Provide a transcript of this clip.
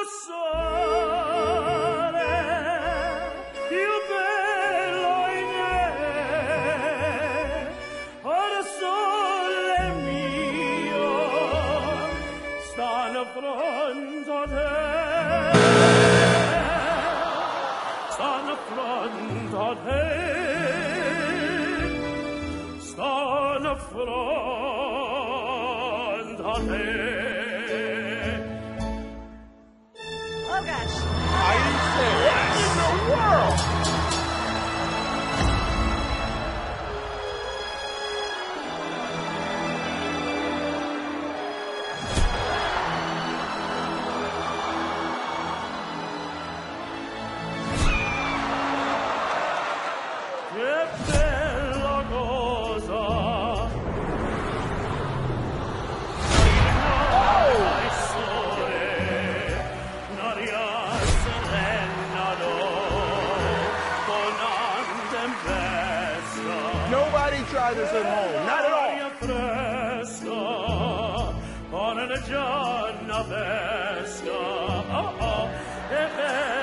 sole più bello in me, ora sole mio stanno pronto a te, stanno pronto a te, stanno pronto a te. Oh gosh. Are you serious? What in the world? Che bella cosa! Il sole, un'aria serena, con tempesta. Nobody tried this at home. Not at all. Aria fresca, con una giornata fresca. Oh, oh, che bella